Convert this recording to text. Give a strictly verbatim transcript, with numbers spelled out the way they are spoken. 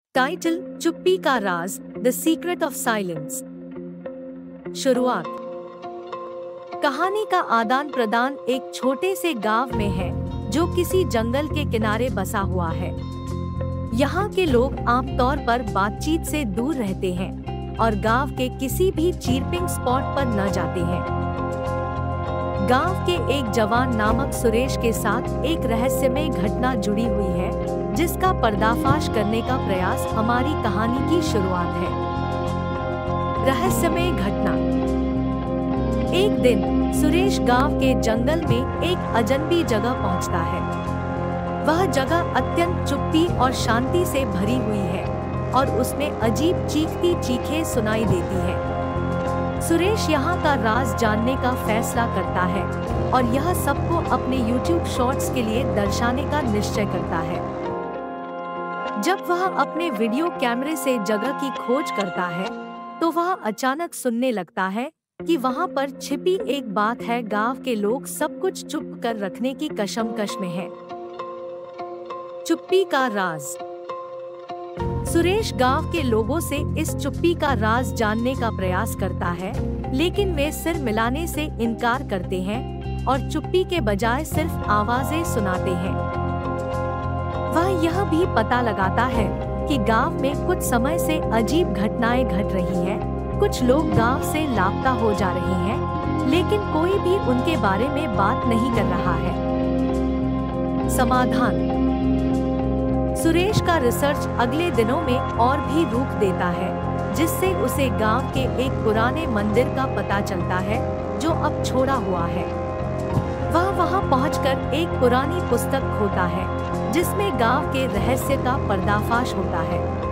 Title चुप्पी का राज, द सीक्रेट ऑफ साइलेंस। शुरुआत। कहानी का आदान प्रदान एक छोटे से गांव में है जो किसी जंगल के किनारे बसा हुआ है। यहाँ के लोग आमतौर पर बातचीत से दूर रहते हैं और गांव के किसी भी चीरपिंग स्पॉट पर न जाते हैं। गांव के एक जवान नामक सुरेश के साथ एक रहस्यमय घटना जुड़ी हुई है जिसका पर्दाफाश करने का प्रयास हमारी कहानी की शुरुआत है। रहस्यमय घटना। एक दिन सुरेश गांव के जंगल में एक अजनबी जगह पहुंचता है। वह जगह अत्यंत चुप्पी और शांति से भरी हुई है और उसमें अजीब चीखती चीखें सुनाई देती है। सुरेश यहाँ का राज जानने का फैसला करता है और यह सबको अपने यूट्यूब शॉर्ट्स के लिए दर्शाने का निश्चय करता है। जब वह अपने वीडियो कैमरे से जगह की खोज करता है तो वह अचानक सुनने लगता है कि वहाँ पर छिपी एक बात है। गांव के लोग सब कुछ चुप कर रखने की कशमकश में हैं। चुप्पी का राज। सुरेश गांव के लोगों से इस चुप्पी का राज जानने का प्रयास करता है, लेकिन वे सिर मिलाने से इनकार करते हैं और चुप्पी के बजाय सिर्फ आवाजें सुनाते हैं। वह यह भी पता लगाता है कि गांव में कुछ समय से अजीब घटनाएं घट रही हैं। कुछ लोग गांव से लापता हो जा रहे हैं, लेकिन कोई भी उनके बारे में बात नहीं कर रहा है। समाधान। सुरेश का रिसर्च अगले दिनों में और भी रूप देता है, जिससे उसे गांव के एक पुराने मंदिर का पता चलता है जो अब छोड़ा हुआ है। वह वहां पहुंचकर एक पुरानी पुस्तक खोता है जिसमें गांव के रहस्य का पर्दाफाश होता है।